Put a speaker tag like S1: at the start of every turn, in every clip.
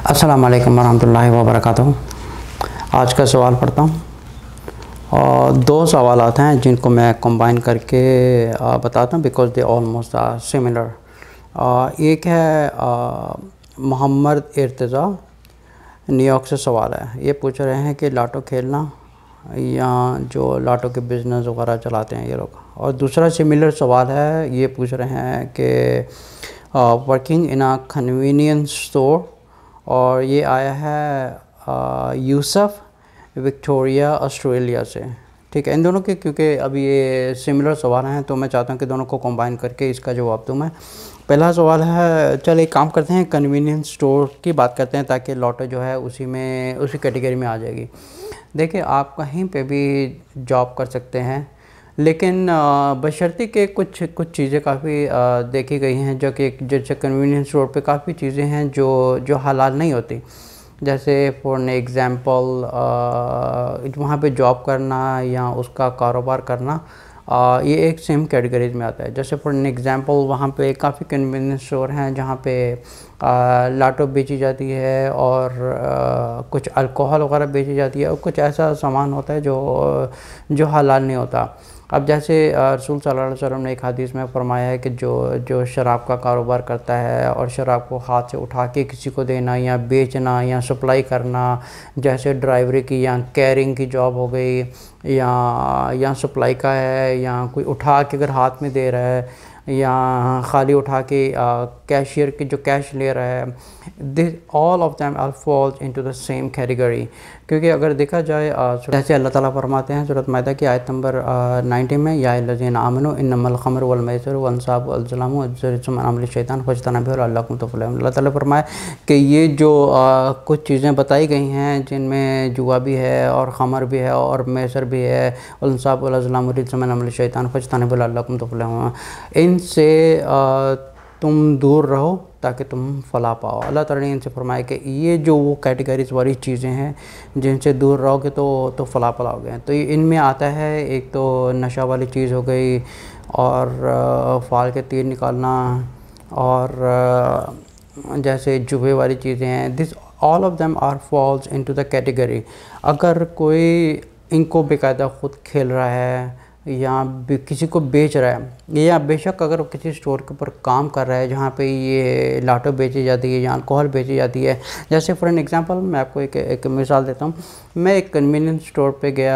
S1: अस्सलाम वालेकुम रहमतुल्लाहि व बरकातहू। आज का सवाल पढ़ता हूँ और दो सवालात हैं जिनको मैं कंबाइन करके बताता हूँ because they almost are similar. एक है मोहम्मद इर्तज़ा न्यूयॉर्क से सवाल है। ये पूछ रहे हैं कि लाटो खेलना या जो लाटो के बिज़नेस वगैरह चलाते हैं ये लोग। और दूसरा सिमिलर सवाल है, ये पूछ रहे हैं कि working in a convenience store, और ये आया है यूसुफ विक्टोरिया ऑस्ट्रेलिया से। ठीक है, इन दोनों के क्योंकि अभी ये सिमिलर सवाल हैं तो मैं चाहता हूँ कि दोनों को कंबाइन करके इसका जवाब दूँ मैं। पहला सवाल है, चल एक काम करते हैं, कन्वीनियंस स्टोर की बात करते हैं ताकि लॉटो जो है उसी कैटेगरी में आ जाएगी। देखिए, आप कहीं पे भी जॉब कर सकते हैं, लेकिन बशर्ते के कुछ चीज़ें काफ़ी देखी गई हैं जो कि जैसे कन्वीनियंस स्टोर पे काफ़ी चीज़ें हैं जो हलाल नहीं होती। जैसे फॉर एग्ज़ाम्पल वहाँ पे जॉब करना या उसका कारोबार करना, ये एक सेम कैटेगरीज में आता है। जैसे फॉर एग्ज़ाम्पल वहाँ पे काफ़ी कन्वीनियंस स्टोर हैं जहाँ पे लाटो बेची जाती है और कुछ अल्कोहल वगैरह बेची जाती है, और कुछ ऐसा सामान होता है जो हलाल नहीं होता। अब जैसे रसूल सल्लल्लाहु अलैहि वसल्लम ने एक हदीस में फरमाया है कि जो शराब का कारोबार करता है और शराब को हाथ से उठा के किसी को देना या बेचना या सप्लाई करना, जैसे ड्राइवरी की या कैरिंग की जॉब हो गई, या सप्लाई का है, या कोई उठा के अगर हाथ में दे रहा है या खाली उठा के कैशियर की जो कैश ले रहा है, this all of them are falls into the same category. क्योंकि अगर देखा जाए जैसे अल्लाह ताला फरमाते हैं सूरत माइदा की आयत नंबर 90 में, या अल्लज़ीना आमनू इन्नमल खमर वल मैसिर वल अंसाब वल अज़लाम रिज्सुम मिन अमलि शैतान फज्तनिबूहु लअल्लकुम तुफ़्लिहून। अल्लाह ताला फरमाए कि ये जो कुछ चीज़ें बताई गई हैं जिनमें जुआ भी है और खमर भी है और मैसर भी है, वल अंसाब वल अज़लाम रिज्सुम मिन अमलि शैतान फज्तनिबूहु लअल्लकुम तुफ़्लिहून, इनसे तुम दूर रहो ताकि तुम फलाह पाओ। अल्लाह ताला ने इनसे फरमाया कि ये जो वो कैटेगरीज वाली चीज़ें हैं जिनसे दूर रहोगे तो फलाह पाओगे। तो ये इनमें आता है, एक तो नशा वाली चीज़ हो गई, और फाल के तीर निकालना, और जैसे जुए वाली चीज़ें हैं। This all of them are falls into the category. अगर कोई इनको बेकायदा ख़ुद खेल रहा है या किसी को बेच रहा है, या बेशक अगर किसी स्टोर के ऊपर काम कर रहा है जहाँ पे ये लाटो बेची जाती है या अल्कोहल बेची जाती है। जैसे फॉर एग्ज़ाम्पल मैं आपको एक मिसाल देता हूँ। मैं एक कन्वीनियंस स्टोर पे गया,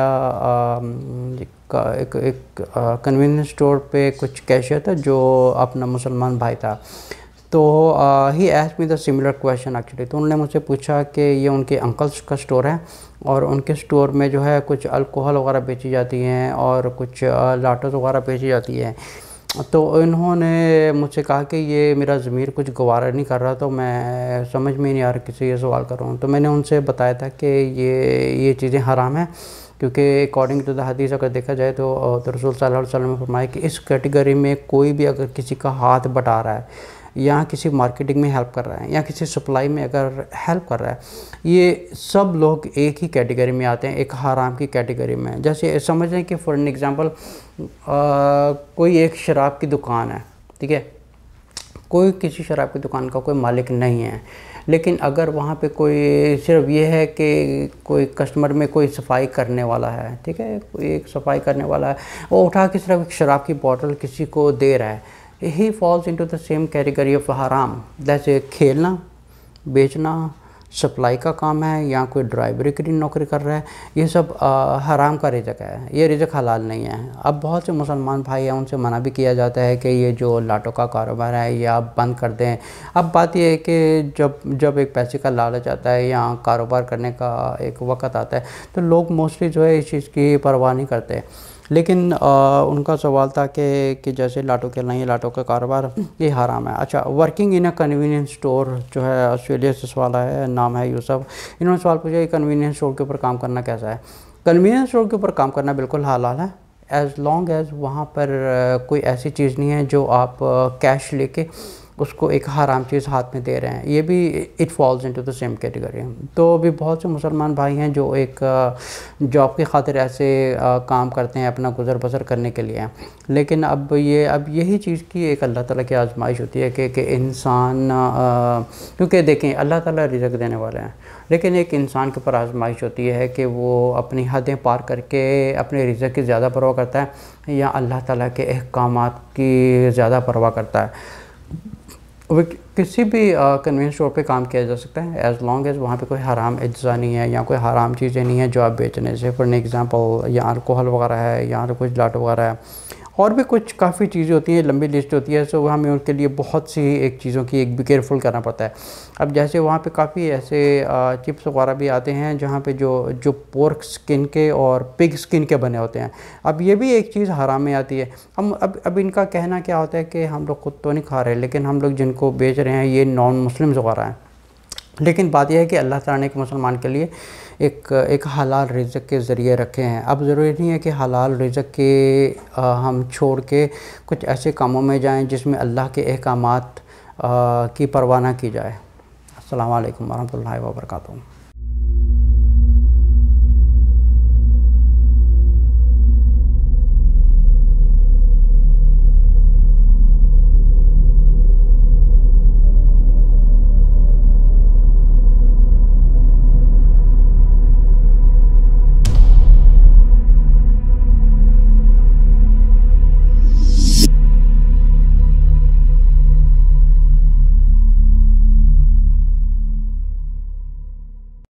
S1: एक कन्वीनियंस स्टोर पे कुछ कैशियर था जो अपना मुसलमान भाई था। तो he asked me the similar question actually. तो उन्होंने मुझसे पूछा कि ये उनके अंकल्स का स्टोर है और उनके स्टोर में जो है कुछ अल्कोहल वगैरह बेची जाती हैं और कुछ लाटोस वगैरह बेची जाती है। तो इन्होंने मुझसे कहा कि ये मेरा ज़मीर कुछ गवारा नहीं कर रहा, तो मैं समझ में नहीं आ रहा किसी ये सवाल कर रहा हूँ। तो मैंने उनसे बताया था कि ये चीज़ें हराम हैं, क्योंकि अकॉर्डिंग टू द हदीस अगर देखा जाए तो रसूल सल्लल्लाहु अलैहि वसल्लम ने फरमाया कि इस कैटेगरी में कोई भी अगर किसी का हाथ बटा रहा है या किसी मार्केटिंग में हेल्प कर रहा है या किसी सप्लाई में अगर हेल्प कर रहा है, ये सब लोग एक ही कैटेगरी में आते हैं, एक हराम की कैटेगरी में। जैसे समझ लें कि फॉर एग्ज़ाम्पल कोई एक शराब की दुकान है, ठीक है, कोई किसी शराब की दुकान का कोई मालिक नहीं है, लेकिन अगर वहाँ पे कोई सिर्फ ये है कि कोई कस्टमर में कोई सफाई करने वाला है, ठीक है, कोई एक सफाई करने वाला है, वो उठा के सिर्फ एक शराब की बोतल किसी को दे रहा है, he falls into the same category of हराम। जैसे खेलना, बेचना, सप्लाई का काम है, या कोई ड्राइवरी की नौकरी कर रहा है, ये सब हराम का रिज़्क है, ये रिज़्क हलाल नहीं है। अब बहुत से मुसलमान भाई हैं, उनसे मना भी किया जाता है कि ये जो लाटो का कारोबार है ये आप बंद कर दें। अब बात यह है कि जब एक पैसे का लालच आता है या कारोबार करने का एक वक़्त आता है तो लोग मोस्टली जो है इस चीज़ की परवाह नहीं करते। लेकिन उनका सवाल था कि जैसे लाटो खेलना, ये लाटो का कारोबार ये हराम है। अच्छा, working in a convenience store जो है ऑस्ट्रेलिया से सवाल है, नाम है यूसुफ। इन्होंने सवाल पूछा कि कन्वीनियंस स्टोर के ऊपर काम करना कैसा है। कन्वीनियंस स्टोर के ऊपर काम करना बिल्कुल हलाल है, एज़ लॉन्ग एज़ वहाँ पर कोई ऐसी चीज़ नहीं है जो आप कैश लेके उसको एक हराम चीज़ हाथ में दे रहे हैं, ये भी it falls into the same category. तो भी बहुत से मुसलमान भाई हैं जो एक जॉब की खातिर ऐसे काम करते हैं अपना गुज़र बसर करने के लिए, लेकिन अब यही चीज़ की एक अल्लाह ताला की आजमाइश होती है कि इंसान, क्योंकि देखें अल्लाह ताला रिज़्क़ देने वाले हैं, लेकिन एक इंसान के ऊपर आजमाइश होती है कि वो अपनी हदें पार करके अपने रिज़्क़ की ज़्यादा परवाह करता है या अल्लाह ताला के अहकामात की ज़्यादा परवाह करता है। वो किसी भी कन्वीनियंस स्टोर पे काम किया जा सकता है एज़ लॉन्ग एज़ वहाँ पे कोई हराम अज्जा नहीं है या कोई हराम चीज़ें नहीं है जो आप बेचने से, फॉर एग्ज़ाम्पल या अल्कोहल वगैरह है या कुछ लाट वगैरह है, और भी कुछ काफ़ी चीज़ें होती हैं, लंबी लिस्ट होती है। सो हमें उनके लिए बहुत सी एक चीज़ों की एक भी केयरफुल करना पड़ता है। अब जैसे वहाँ पे काफ़ी ऐसे चिप्स वगैरह भी आते हैं जहाँ पे जो पोर्क स्किन के और पिग स्किन के बने होते हैं। अब ये भी एक चीज़ हराम में आती है। हम अब इनका कहना क्या होता है कि हम लोग खुद तो नहीं खा रहे, लेकिन हम लोग जिनको बेच रहे हैं ये नॉन मुस्लिम्स वगैरह हैं। लेकिन बात यह है कि अल्लाह ताला ने एक मुसलमान के लिए एक हलाल रिज़्क़ के ज़रिए रखे हैं। अब ज़रूरी नहीं है कि हलाल रिज़्क़ के हम छोड़ के कुछ ऐसे कामों में जाएं जिसमें अल्लाह के अहकामात की परवाह ना की जाए। अस्सलामु अलैकुम वरहमतुल्लाहि वबरकातुहू।